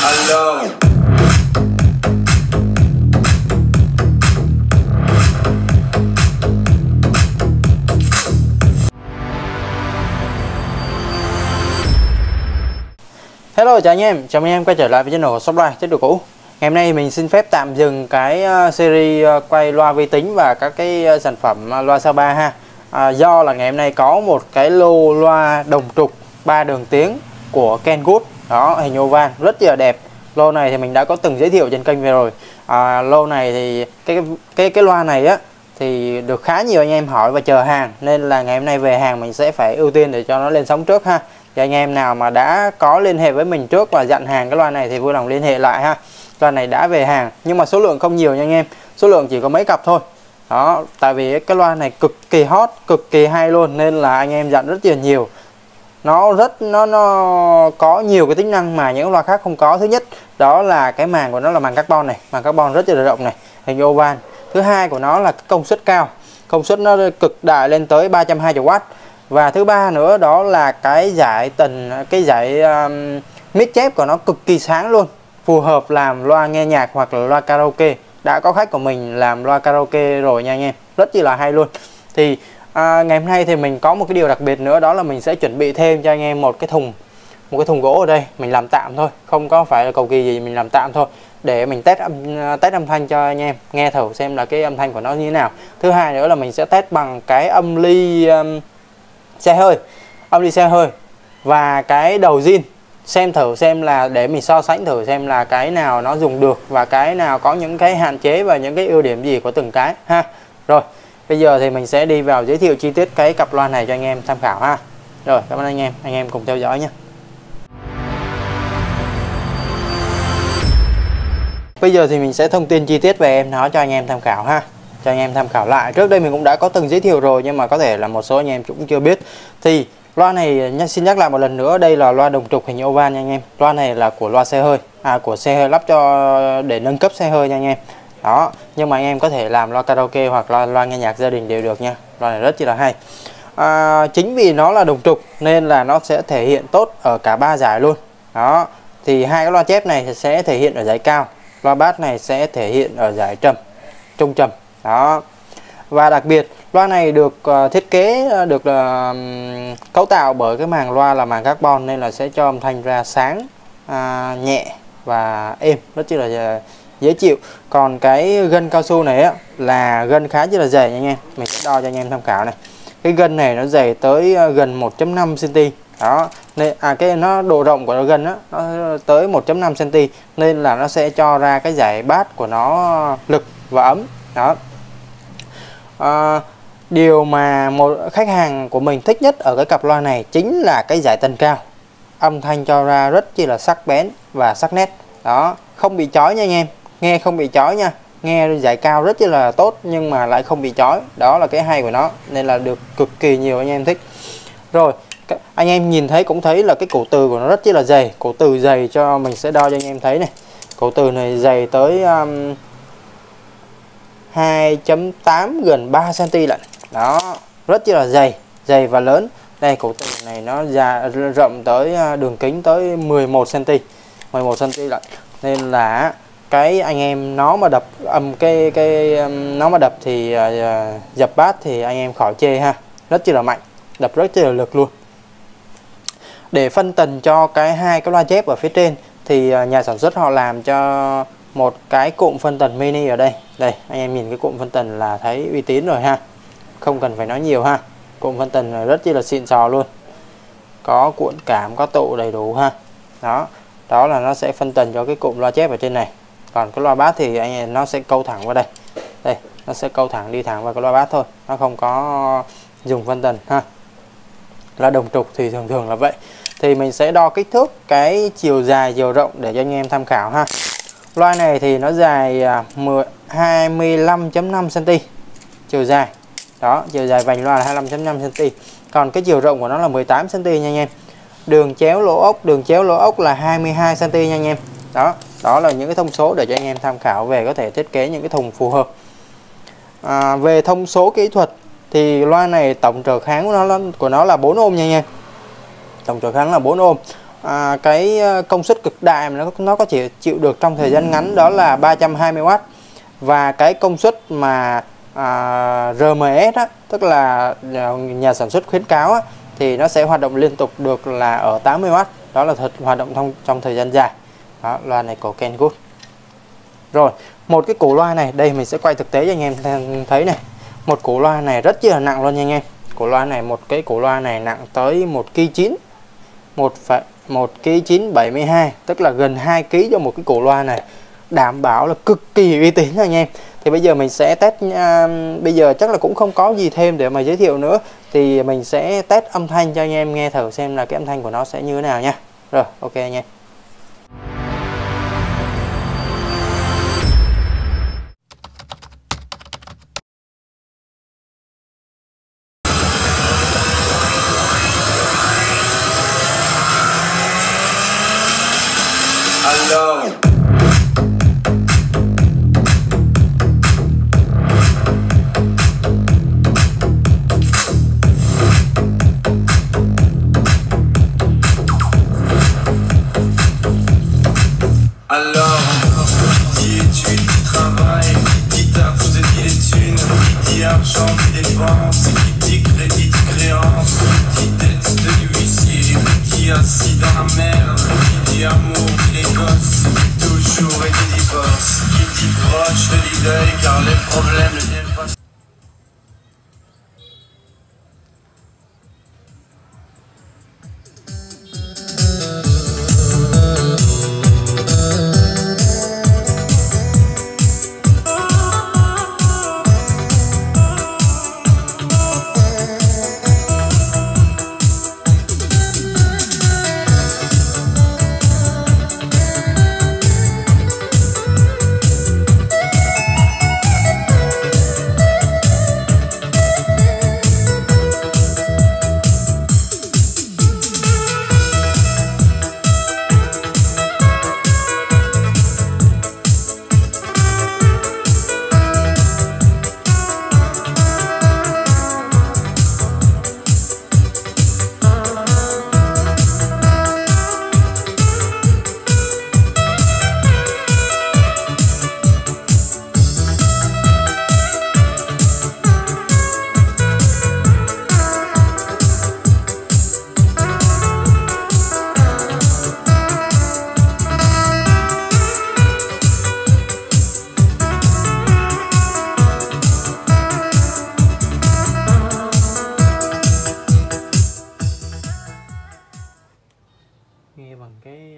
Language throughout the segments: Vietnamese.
Hello. Hello chào anh em, chào mừng anh em quay trở lại với channel của Shopline chất đồ cũ. Ngày hôm nay mình xin phép tạm dừng cái series quay loa vi tính và các cái sản phẩm loa sao 3 ha. Do là ngày hôm nay có một cái lô loa đồng trục 3 đường tiếng của Kenwood. Đó, hình oval rất là đẹp. Lô này thì mình đã có từng giới thiệu trên kênh về rồi. Lô này thì cái loa này á thì được khá nhiều anh em hỏi và chờ hàng, nên là ngày hôm nay về hàng mình sẽ phải ưu tiên để cho nó lên sóng trước ha. Thì anh em nào mà đã có liên hệ với mình trước và dặn hàng cái loa này thì vui lòng liên hệ lại ha. Loa này đã về hàng nhưng mà số lượng không nhiều nha anh em, số lượng chỉ có mấy cặp thôi. Đó, tại vì cái loa này cực kỳ hot, cực kỳ hay luôn, nên là anh em dặn rất là nhiều. Nó có nhiều cái tính năng mà những loa khác không có. Thứ nhất đó là cái màng của nó là màng carbon này, màng carbon rất là rộng này, hình oval. Thứ hai của nó là công suất cao, công suất nó cực đại lên tới 320W. Và thứ ba nữa đó là cái giải mic chép của nó cực kỳ sáng luôn, phù hợp làm loa nghe nhạc hoặc là loa karaoke. Đã có khách của mình làm loa karaoke rồi nha anh em, rất chi là hay luôn. Thì ngày hôm nay thì mình có một cái điều đặc biệt nữa, đó là mình sẽ chuẩn bị thêm cho anh em một cái thùng gỗ ở đây. Mình làm tạm thôi, không có phải là cầu kỳ gì, mình làm tạm thôi để mình test âm thanh cho anh em nghe thử xem là cái âm thanh của nó như thế nào. Thứ hai nữa là mình sẽ test bằng cái âm ly xe hơi và cái đầu zin, xem thử xem là để mình so sánh thử xem là cái nào nó dùng được và cái nào có những cái hạn chế và những cái ưu điểm gì của từng cái ha. Rồi bây giờ thì mình sẽ đi vào giới thiệu chi tiết cái cặp loa này cho anh em tham khảo ha. Rồi cảm ơn anh em cùng theo dõi nhé. Bây giờ thì mình sẽ thông tin chi tiết về em nó cho anh em tham khảo ha, cho anh em tham khảo lại. Trước đây mình cũng đã có từng giới thiệu rồi nhưng mà có thể là một số anh em cũng chưa biết. Thì loa này xin nhắc lại một lần nữa, đây là loa đồng trục hình oval nha anh em. Loa này là của loa xe hơi, của xe hơi lắp cho để nâng cấp xe hơi nha anh em. Đó, nhưng mà anh em có thể làm loa karaoke hoặc là loa nghe nhạc gia đình đều được nha. Loa này rất là hay. Chính vì nó là đồng trục nên là nó sẽ thể hiện tốt ở cả ba giải luôn. Đó, thì hai cái loa chép này sẽ thể hiện ở giải cao, loa bass này sẽ thể hiện ở giải trầm, trung trầm. Đó. Và đặc biệt loa này được thiết kế được cấu tạo bởi cái màng loa là màng carbon nên là sẽ cho âm thanh ra sáng, nhẹ và êm, rất là dễ chịu. Còn cái gân cao su này á là gân khá là dày nha anh em. Mình sẽ đo cho anh em tham khảo này. Cái gân này nó dày tới gần 1.5 cm. Đó, nên nó độ rộng của gân á nó tới 1.5 cm nên là nó sẽ cho ra cái giải bass của nó lực và ấm. Đó. Điều mà một khách hàng của mình thích nhất ở cái cặp loa này chính là cái giải tần cao. Âm thanh cho ra rất chi là sắc bén và sắc nét. Đó, không bị chói nha anh em, nghe không bị chói nha. Nghe giải cao rất là tốt nhưng mà lại không bị chói. Đó là cái hay của nó nên là được cực kỳ nhiều anh em thích. Rồi, anh em nhìn thấy cũng thấy là cái cổ từ của nó rất là dày. Cổ từ dày cho mình sẽ đo cho anh em thấy này. Cổ từ này dày tới 2.8 gần 3 cm lận. Đó, rất là dày và lớn. Đây cổ từ này nó rộng tới đường kính tới 11 cm. 11 cm lận. Nên là cái anh em nó mà đập nó mà đập thì dập bass thì anh em khỏi chê ha. Rất là mạnh, đập rất là lực luôn. Để phân tần cho hai cái loa chép ở phía trên thì nhà sản xuất họ làm cho một cái cụm phân tần mini ở đây. Đây, anh em nhìn cái cụm phân tần là thấy uy tín rồi ha. Không cần phải nói nhiều ha. Cụm phân tần rất là xịn sò luôn. Có cuộn cảm, có tụ đầy đủ ha. Đó, đó là nó sẽ phân tần cho cái cụm loa chép ở trên này. Còn cái loa bass thì anh em nó sẽ câu thẳng vào đây. Đây, nó sẽ câu thẳng đi thẳng vào cái loa bass thôi. Nó không có dùng phân tần ha. Loa đồng trục thì thường là vậy. Thì mình sẽ đo kích thước cái chiều dài chiều rộng để cho anh em tham khảo ha. Loa này thì nó dài 25.5 cm chiều dài. Đó, chiều dài vành loa là 25.5 cm. Còn cái chiều rộng của nó là 18 cm nha anh em. Đường chéo lỗ ốc là 22 cm nha anh em. Đó, đó là những cái thông số để cho anh em tham khảo về có thể thiết kế những cái thùng phù hợp. Về thông số kỹ thuật thì loa này tổng trở kháng của nó là 4 ohm nha anh em. Tổng trở kháng là 4 ohm. cái công suất cực đại mà nó có chỉ chịu được trong thời gian ngắn, đó là 320W. Và cái công suất mà RMS á, tức là nhà sản xuất khuyến cáo á, thì nó sẽ hoạt động liên tục được là ở 80W. Đó là hoạt động trong thời gian dài. Đó, loa này của Kenwood. Rồi, một cái củ loa này, đây mình sẽ quay thực tế cho anh em thấy này. Một củ loa này rất là nặng luôn nha anh em. Củ loa này, một cái củ loa này nặng tới 1,9 kg, 1,972 kg, tức là gần 2 kg cho một cái củ loa này. Đảm bảo là cực kỳ uy tín anh em. Thì bây giờ mình sẽ test, bây giờ chắc là cũng không có gì thêm để mà giới thiệu nữa. Thì mình sẽ test âm thanh cho anh em nghe thử xem là cái âm thanh của nó sẽ như thế nào nha. Rồi, ok anh em. Hello. Alors, qui dit études, qui travaille, qui dit taf, vous êtes des thunes, qui dit argent, qui dépense, qui dit crédit, créance, qui dit tête de l'huissier, qui assis dans la merde, qui dit amour, qui les gosses, toujours et des divorces, qui dit proche, te dit deuil, car les problèmes ne viennent pas. Nghe bằng cái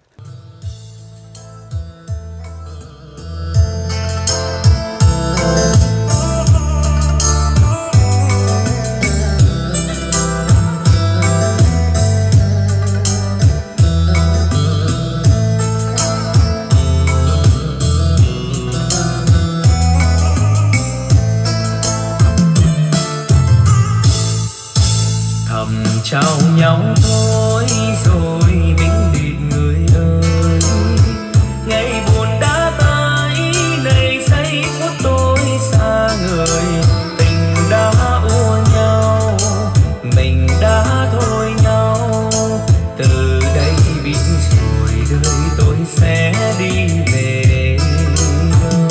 thầm trao nhau thôi rồi vĩnh biệt người ơi. Ngày buồn đã tới, này giây phút tôi xa người. Tình đã ua nhau, mình đã thôi nhau. Từ đây biết rồi đời tôi sẽ đi về đâu.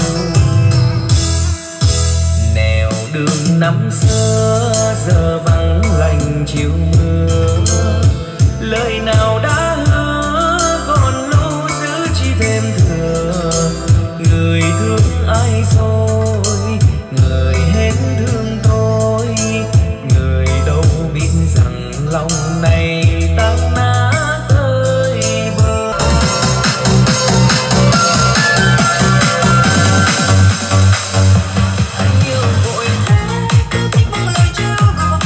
Nẻo đường năm xưa giờ vắng lành chiều mưa, lời nào đã hứa còn lưu giữ chỉ thêm thừa. Người thương ai rồi, người hết thương tôi, người đâu biết rằng lòng này tan nát tới bờ. Anh yêu vội thế, cứ thích buông lời trao đùa.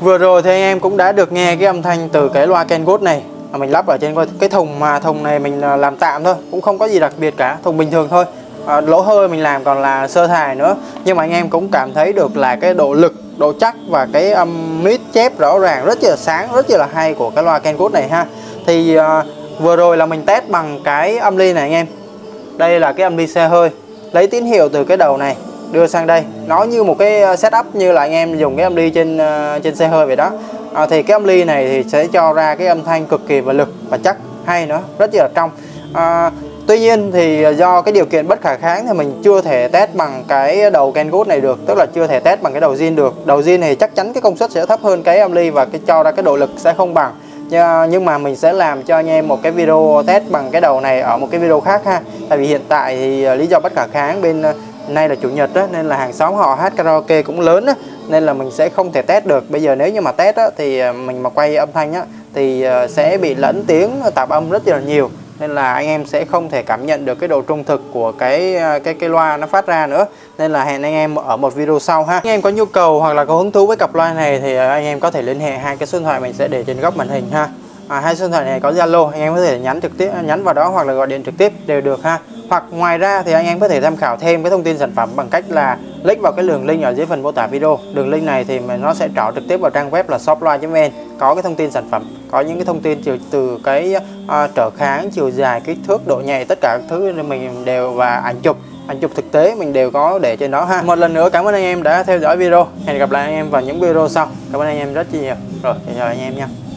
Vừa rồi thì anh em cũng đã được nghe cái âm thanh từ cái loa Kenwood này mà mình lắp ở trên cái thùng, mà thùng này mình làm tạm thôi, cũng không có gì đặc biệt cả, thùng bình thường thôi. Lỗ hơi mình làm còn là sơ thải nữa, nhưng mà anh em cũng cảm thấy được là cái độ lực, độ chắc và cái âm mid chép rõ ràng, rất là sáng, rất là hay của cái loa Kenwood này ha. Thì vừa rồi là mình test bằng cái âm ly này anh em. Đây là cái âm ly xe hơi, lấy tín hiệu từ cái đầu này đưa sang đây, nó như một cái setup như là anh em dùng cái âm ly trên xe hơi vậy đó. Thì cái âm ly này thì sẽ cho ra cái âm thanh cực kỳ và lực và chắc, hay nữa, rất là trong. Tuy nhiên thì do cái điều kiện bất khả kháng thì mình chưa thể test bằng cái đầu Kenwood này được, tức là chưa thể test bằng cái đầu zin được. Đầu zin thì chắc chắn cái công suất sẽ thấp hơn cái âm ly và cái cho ra cái độ lực sẽ không bằng. Nhưng mà mình sẽ làm cho anh em một cái video test bằng cái đầu này ở một cái video khác ha. Tại vì hiện tại thì lý do bất khả kháng, bên nay là chủ nhật đó, nên là hàng xóm họ hát karaoke cũng lớn đó, nên là mình sẽ không thể test được. Bây giờ nếu như mà test á, thì mình mà quay âm thanh á, thì sẽ bị lẫn tiếng tạp âm rất là nhiều, nên là anh em sẽ không thể cảm nhận được cái độ trung thực của cái loa nó phát ra nữa. Nên là hẹn anh em ở một video sau ha. Anh em có nhu cầu hoặc là có hứng thú với cặp loa này thì anh em có thể liên hệ hai cái số điện thoại mình sẽ để trên góc màn hình ha. Hai số điện thoại này có Zalo, anh em có thể nhắn trực tiếp, nhắn vào đó hoặc là gọi điện trực tiếp đều được ha. Hoặc ngoài ra thì anh em có thể tham khảo thêm cái thông tin sản phẩm bằng cách là click vào cái đường link ở dưới phần mô tả video. Đường link này thì nó sẽ trỏ trực tiếp vào trang web là shoploa.vn, có cái thông tin sản phẩm, có những cái thông tin từ cái trở kháng, chiều dài, kích thước, độ nhạy, tất cả các thứ mình đều, và ảnh chụp thực tế mình đều có để trên đó ha. Một lần nữa cảm ơn anh em đã theo dõi video. Hẹn gặp lại anh em vào những video sau. Cảm ơn anh em rất nhiều. Rồi, chào anh em nha.